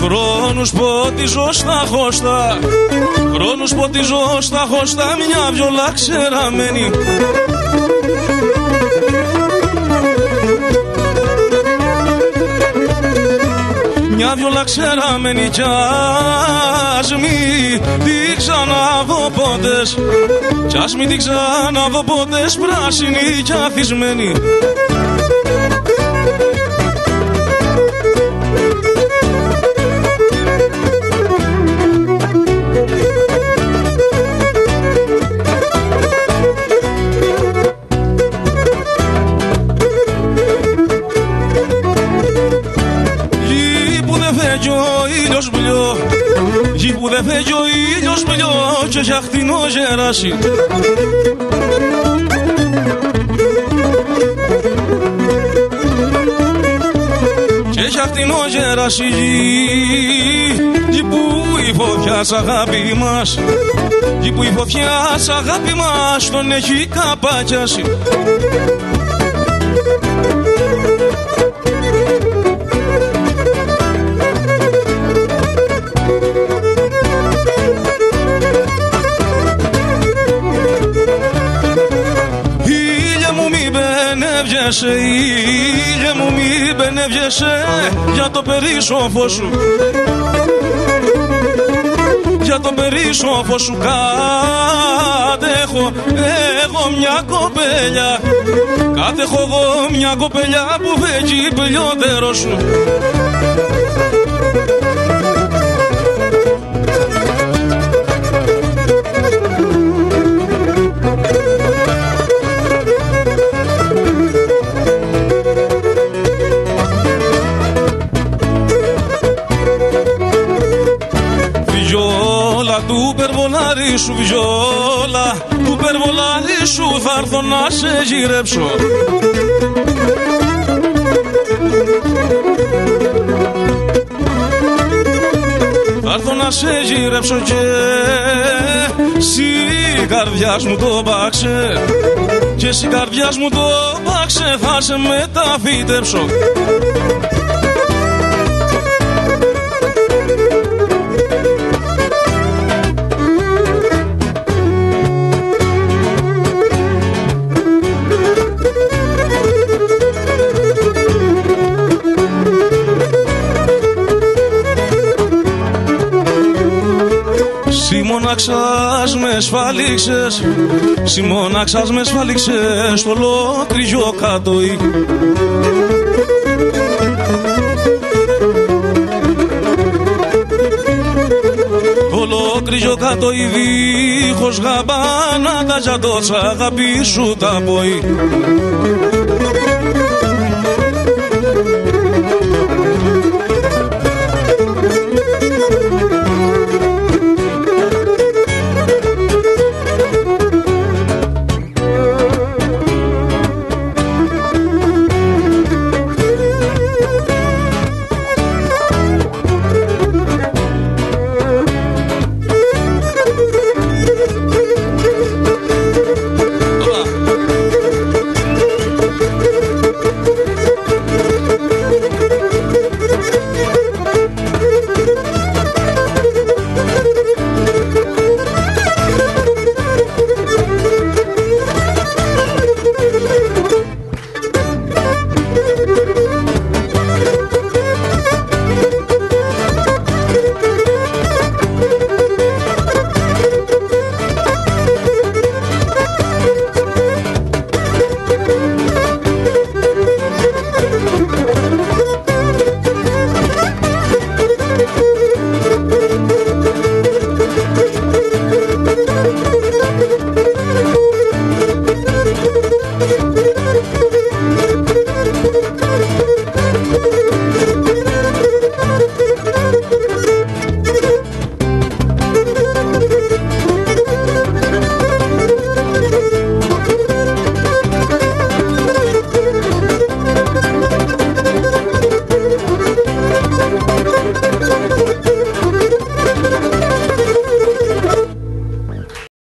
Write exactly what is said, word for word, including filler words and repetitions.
Χρόνους ποτίζω στα χώστα, χρόνους ποτίζω στα χώστα, μια βιολά ξεραμένη. Μια βιολά ξεραμένη κι ας μη την ξαναδώ πότες, κι ας μη την ξαναδώ πότες, πράσινη κι αθισμένη. Γη που δεν φέγει ο ήλιος μπλιό και έχει αχτινό γεράσει. Και έχει αχτινό γεράσει γη που η φωτιά σ' αγάπη μας, γη που η φωτιά σ' αγάπη μας τον έχει καπακιάσει. Ήλιε μου μη μπενεύγεσαι για το περίσσοφο σου, για το περίσσοφο σου. Κατέχω εγώ μια κοπέλια, κατέχω εγώ μια κοπέλια που φέγει πλειότερο σου. Του περβολάρι σου βιόλα, του περβολάρι σου θα έρθω να σε γυρέψω. Θα έρθω να σε γυρέψω και εσύ καρδιάς μου το μπάξε, και εσύ καρδιάς μου το μπάξε, θα σε μεταφύτεψω. Συ μοναξάς με σφάλιξες, συ μοναξάς με σφάλιξες στο ολόκληρο κατοή. Ολόκληρο κατοή δίχως γαμπάνα, τα για το τσαγαπί σου τα ποή.